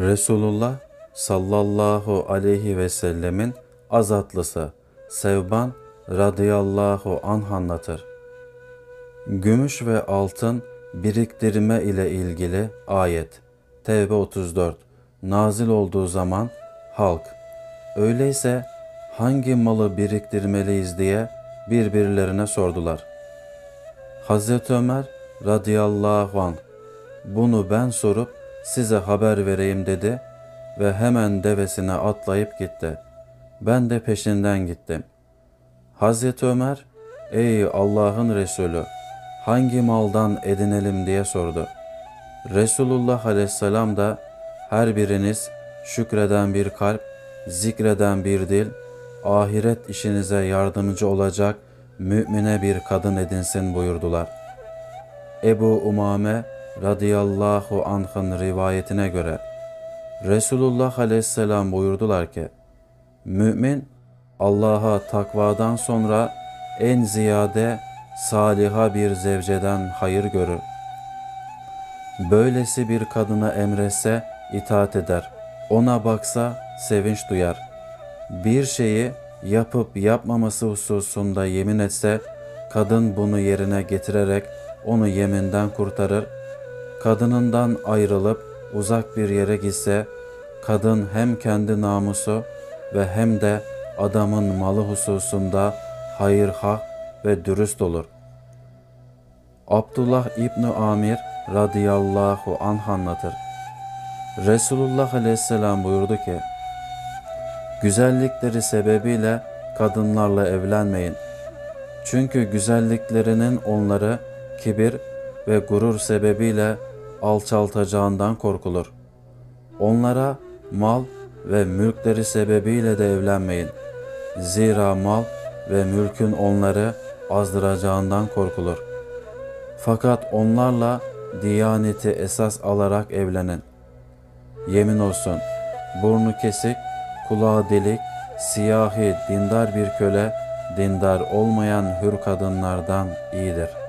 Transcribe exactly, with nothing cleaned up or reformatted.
Resulullah sallallahu aleyhi ve sellemin azatlısı Sevban radıyallahu anh anlatır. Gümüş ve altın biriktirme ile ilgili ayet Tevbe otuz dört nazil olduğu zaman halk öyleyse hangi malı biriktirmeliyiz diye birbirlerine sordular. Hazreti Ömer radıyallahu anh bunu ben sorup size haber vereyim dedi ve hemen devesine atlayıp gitti. Ben de peşinden gittim. Hazreti Ömer, ey Allah'ın Resulü, hangi maldan edinelim diye sordu. Resulullah aleyhisselam da her biriniz şükreden bir kalp, zikreden bir dil, ahiret işinize yardımcı olacak mümine bir kadın edinsin buyurdular. Ebu Umame radıyallahu anh'ın rivayetine göre Resulullah aleyhisselam buyurdular ki, mümin Allah'a takvadan sonra en ziyade saliha bir zevceden hayır görür. Böylesi bir kadına emretse itaat eder, ona baksa sevinç duyar. Bir şeyi yapıp yapmaması hususunda yemin etse, kadın bunu yerine getirerek onu yeminden kurtarır. Kadınından ayrılıp uzak bir yere gitse, kadın hem kendi namusu ve hem de adamın malı hususunda hayırhah ve dürüst olur. Abdullah İbni Amir radıyallahu anh anlatır. Resulullah aleyhisselam buyurdu ki, güzellikleri sebebiyle kadınlarla evlenmeyin. Çünkü güzelliklerinin onları kibir ve gurur sebebiyle alçaltacağından korkulur. Onlara mal ve mülkleri sebebiyle de evlenmeyin. Zira mal ve mülkün onları azdıracağından korkulur. Fakat onlarla diyaneti esas alarak evlenin. Yemin olsun, burnu kesik, kulağı delik, siyahi dindar bir köle, dindar olmayan hür kadınlardan iyidir.